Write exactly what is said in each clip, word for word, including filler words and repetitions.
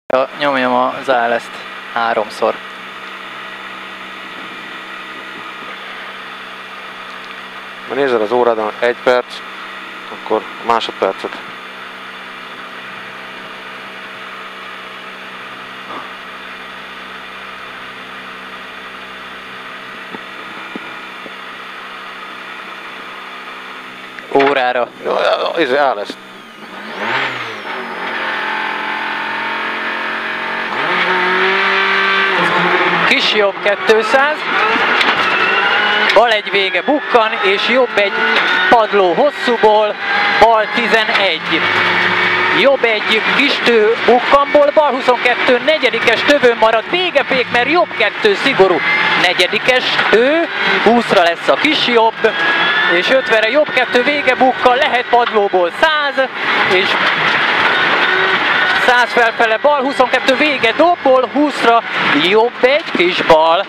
Ja, nyomjam az álleszt háromszor. Ha nézed az órádon egy perc, akkor másodpercet. Órára. Ez áll ezt. Kis jobb kétszáz, bal egy vége bukkan, és jobb egy padló hosszúból, bal tizenegy. Jobb egy kis tő bukkanból, bal huszonkettő, negyedikes tövön marad, végefék, mert jobb kettő szigorú. Negyedikes tő, húszra lesz a kis jobb, és ötvenre jobb kettő vége bukkan, lehet padlóból száz, és száz felfele bal, huszonkettő vége dobból, húszra jobb egy kis bal,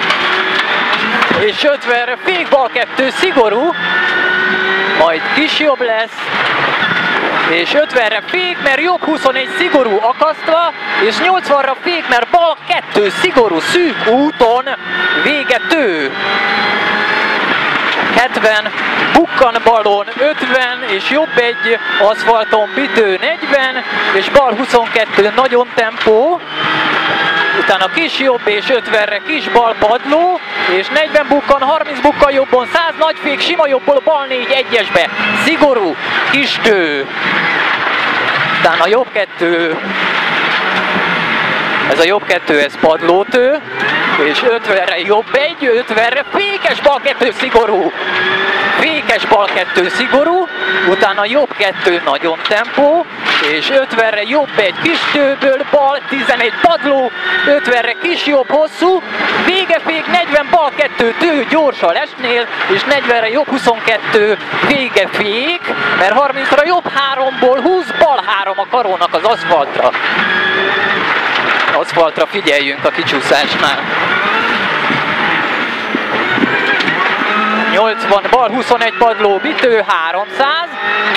és ötvenre fék bal kettő szigorú, majd kis jobb lesz, és ötvenre fék, mert jobb huszonegy szigorú akasztva, és nyolcvanra fék, mert bal kettő szigorú szűk úton vége tő. hetven, bukkan balon ötven, és jobb egy aszfalton bitő negyven, és bal huszonkettő nagyon tempó, utána kis jobb és ötvenre kis bal padló, és negyven bukkan, harminc bukkan jobbon, száz nagyfék, sima jobbból bal négy egyesbe, szigorú, kis tő, utána jobb kettő, ez a jobb kettő, ez padlótő, és ötvenre jobb egy, ötvenre fékes bal kettő szigorú, fékes bal kettő szigorú, utána jobb kettő nagyon tempó, és ötvenre jobb egy kis tőből, bal tizenegy padló, ötvenre kis jobb hosszú, végefék, negyven bal kettő tő gyors a lesnél, és negyvenre jobb huszonkettő végefék, mert harmincra jobb háromból húsz, bal három a karónak az aszfaltra. Aszfaltra figyeljünk a kicsúszásnál. nyolcvan bal huszonegy padló bitő háromszáz.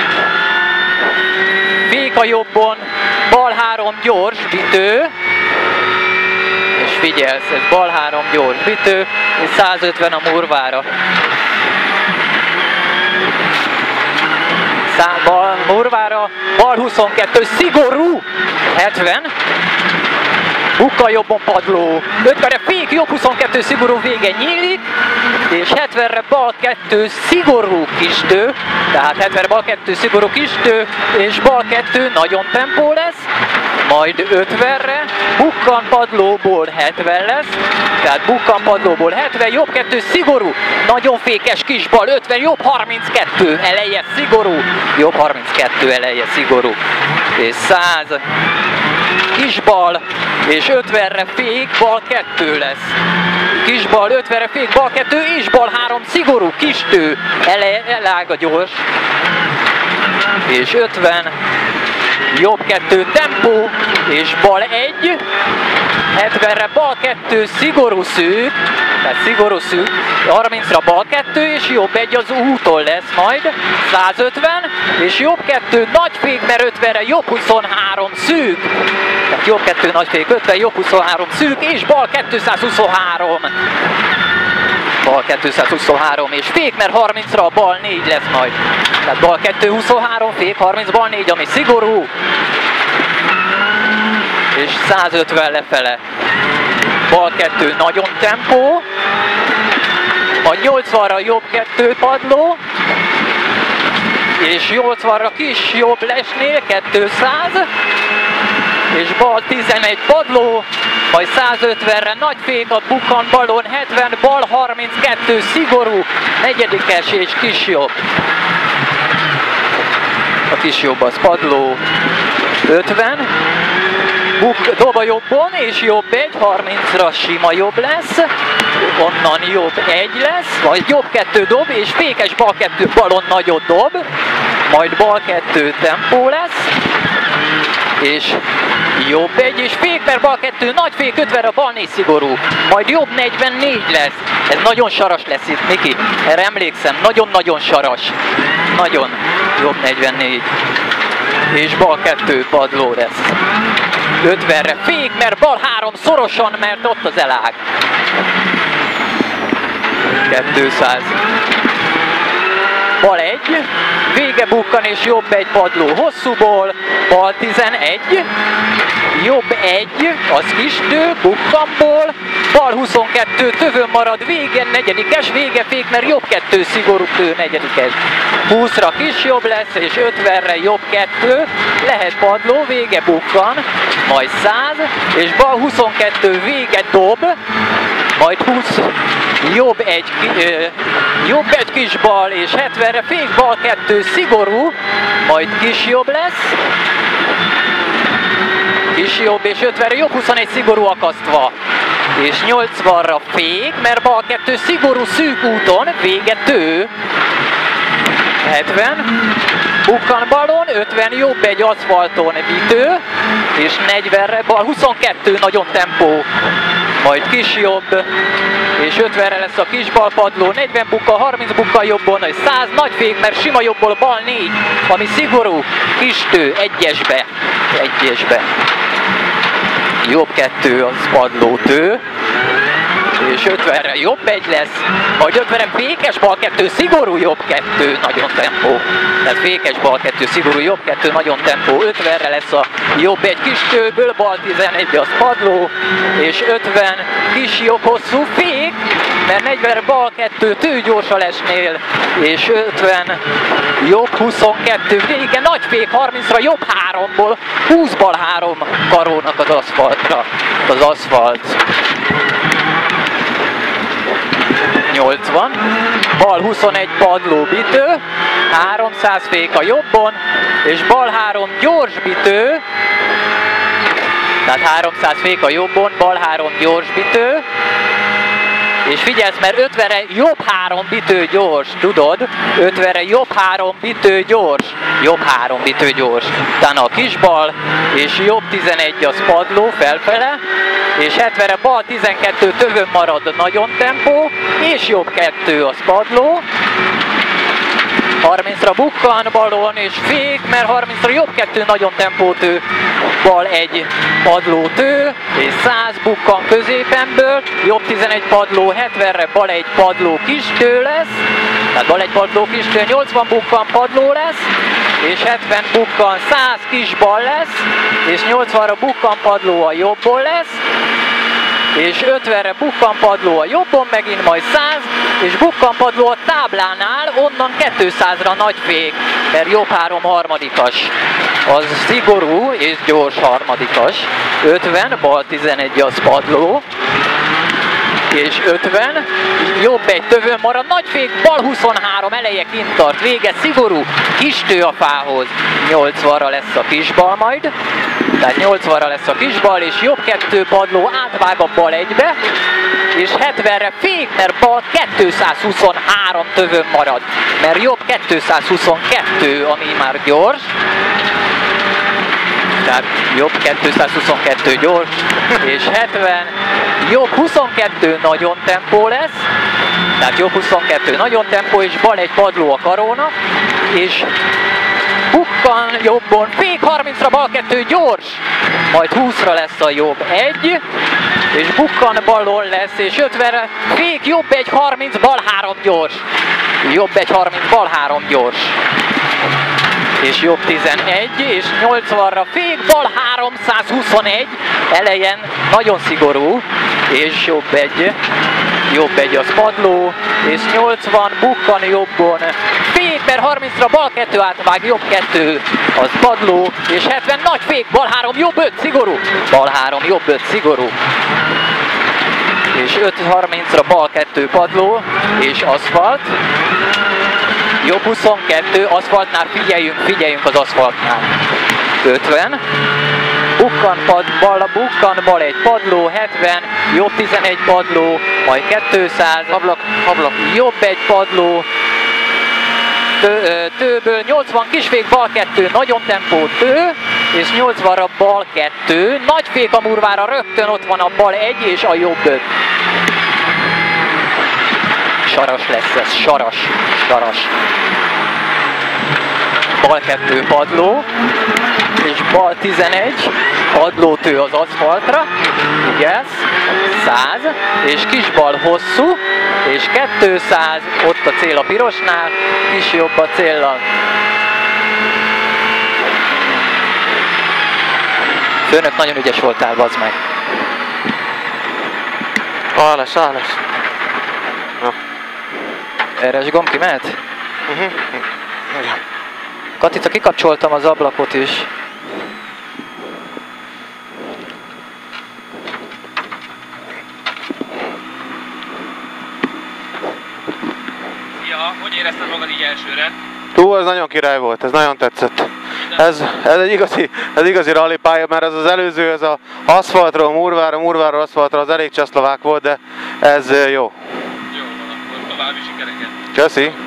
Fék a jobbon, bal három gyors bitő. És figyelsz, ez bal három gyors bitő, és százötven a murvára. Szá bal murvára, bal huszonkettő szigorú, hetven. Bukka jobbon padló, ötvenre fék, jobb huszonkettő szigorú vége nyílik, és hetvenre bal kettő szigorú kistő, tehát hetvenre bal kettő szigorú kistő, és bal kettő nagyon tempó lesz, majd ötvenre bukkan padlóból hetven lesz, tehát bukkan padlóból hetven, jobb kettő szigorú, nagyon fékes kis bal, ötven, jobb harminckettő eleje szigorú, jobb harminckettő eleje szigorú, és száz kis bal, és ötvenre fék, bal kettő lesz. Kis bal, ötvenre fék, bal kettő, és bal három szigorú, kis tő, ele, elága gyors. És ötven, jobb kettő tempó, és bal egy, hetvenre bal kettő szigorú szűk, tehát szigorú szűk, harmincra bal kettő, és jobb egy az úton lesz majd, százötven, és jobb kettő nagyfék, mert ötvenre jobb huszonhárom szűk, tehát jobb kettő nagyfék, ötven, jobb huszonhárom szűk, és bal kétszázhuszonhárom. Bal kétszázhuszonhárom, és fék, mert harmincra bal négy lesz majd. Tehát bal kétszázhuszonhárom, fék, harminc, bal négy, ami szigorú. És százötven lefele. Bal kettő nagyon tempó. A nyolcvanra jobb kettő padló. És nyolcvanra kis jobb lesnél kétszáz. És bal tizenegy padló, majd százötvenre nagyfék a bukkan balon, hetven, bal harminckettő szigorú, negyedikes és kis jobb. A kis jobb az padló, ötven, buk, dob a jobbon, és jobb egy, harmincra sima jobb lesz, onnan jobb egy lesz, vagy jobb kettő dob, és fékes bal kettő balon nagyot dob, majd bal kettő tempó lesz, és jobb egy, és fék, mert bal kettő, nagy fék, ötvenre bal négy szigorú, majd jobb negyvennégy lesz. Ez nagyon saras lesz itt, Miki, erre emlékszem, nagyon-nagyon saras, nagyon jobb negyvennégy, és bal kettő padló lesz. ötvenre fék, mert bal három szorosan, mert ott az elág. kétszáz. Bal egy, vége bukkan és jobb egy padló hosszúból, bal tizenegy, jobb egy, az kistő, bukkanból, bal huszonkettő, tövön marad, vége negyedikes, vége fék, mert jobb kettő, szigorú tő, negyedikes. húszra kis jobb lesz, és ötvenre jobb kettő, lehet padló, vége bukkan, majd száz, és bal huszonkettő, vége dob, majd húsz, jobb egy, ö, jobb egy kis bal, és hetvenre fék, bal kettő, szigorú, majd kis jobb lesz, kis jobb, és ötvenre jobb huszonegy, szigorú akasztva, és nyolcvanra fék, mert bal kettő, szigorú szűk úton, vége tő, hetven, bukkan balon, ötven, jobb egy aszfalton, bitő, és negyvenre bal huszonkettő, nagyon tempó, majd kis jobb, és ötvenre lesz a kis bal padló, negyven bukka, harminc bukka jobbon, száz nagy fék, mert sima jobbból bal négy, ami szigorú, kis tő, egyesbe, egyesbe. Jobb kettő az padló tő, és ötvenre jobb egy lesz, majd ötvenre fékes bal kettő, szigorú jobb kettő, nagyon tempó. Tehát fékes bal kettő, szigorú jobb kettő, nagyon tempó. ötvenre lesz a jobb egy kis tőből, bal tizenegy az padló, és ötven kis jobb hosszú fék, mert negyvenre bal kettő, tő gyors a lesnél, és ötven jobb huszonkettő, vége nagy fék, harmincra jobb háromból, húsz bal három karónak az aszfaltra, az aszfalt. nyolcvan, bal huszonegy padló bitő, háromszáz fék a jobbon, és bal három gyors bitő, tehát háromszáz fék a jobbon, bal három gyors bitő, és figyelsz, mert ötvenre jobb három bitő gyors, tudod? ötvenre jobb három bitő gyors, jobb három bitő gyors. Utána a kis bal, és jobb tizenegy az padló felfele, és hetvenre bal tizenkettő tövön marad, nagyon tempó, és jobb kettő az padló. harmincra bukkan balon és fék, mert harmincra jobb kettő, nagyon tempótő, bal egy padló tő, és száz bukkan középenből, jobb tizenegy padló, hetvenre bal egy padló kis tő lesz, tehát bal egy padló kis tő, nyolcvan bukkan padló lesz, és hetven bukkan száz kis bal lesz, és nyolcvanra bukkan padló a jobbon lesz, és ötvenre bukkanpadló a jobbon, megint majd száz, és bukkanpadló a táblánál, onnan kétszázra nagy fék, mert jobb három harmadikas. Az szigorú és gyors harmadikas. ötven, bal tizenegy az padló, és ötven, jobb egy tövön marad, nagy fék, bal huszonhárom, eleje kint tart, vége szigorú, kis tő a fához, nyolcvanra lesz a kisbal majd, tehát nyolcvanra lesz a kisbal, és jobb kettő padló átvág a bal egybe, és hetvenre fék, mert bal kétszázhuszonhárom tövön marad, mert jobb kétszázhuszonkettő, ami már gyors, tehát jobb kétszázhuszonkettő gyors, és hetven, jobb huszonkettő nagyon tempó lesz, tehát jobb huszonkettő nagyon tempó, és bal egy padló a karónak, és bukkan jobbon, fék harmincra bal kettő gyors, majd húszra lesz a jobb egy, és bukkan balon lesz, és ötvenre fék jobb egy harminc, bal három gyors, jobb egy harminc, bal három gyors. És jobb tizenegy, és nyolcvanra fék, bal háromszázhuszonegy, elejen nagyon szigorú, és jobb egy, jobb egy az padló, és nyolcvan, bukkan jobbon, fék, mert harmincra bal kettő átvág, jobb kettő az padló, és hetven, nagy fék, bal három, jobb öt, szigorú, bal három, jobb öt, szigorú. És öt harmincra bal kettő padló, és aszfalt. Jobb huszonkettő, aszfaltnál figyeljünk, figyeljünk az aszfaltnál. ötven, bukkan, pad, bal, bukkan bal egy padló, hetven, jobb tizenegy padló, majd kétszáz, ablak, ablak. jobb egy padló, tő, tőből nyolcvan, kisfék, bal kettő, nagyon tempó tő, és nyolcvanra bal kettő, nagy fék a murvára, rögtön ott van a bal egy és a jobb öt. Saras lesz ez, saras, saras. Bal kettő padló, és bal tizenegy, padlótő az aszfaltra, yes, száz, és kis bal hosszú, és kétszáz, ott a cél a pirosnál, kis jobb a céllal. Főnök, nagyon ügyes voltál, bazd meg. Ah, lesz, ah, lesz. Ja. Erres gomb ki mehet? Uh-huh. Igen. Katica, kikapcsoltam az ablakot is. Ja, hogy érezted magad így elsőre? Hú, ez nagyon király volt, ez nagyon tetszett. Ez, ez egy igazi, ez igazi rallipálya, mert ez az előző, ez az aszfaltról, murvára, murvára, aszfaltra, az elég csehszlovák volt, de ez jó. Jó van, akkor további sikereket. Köszi!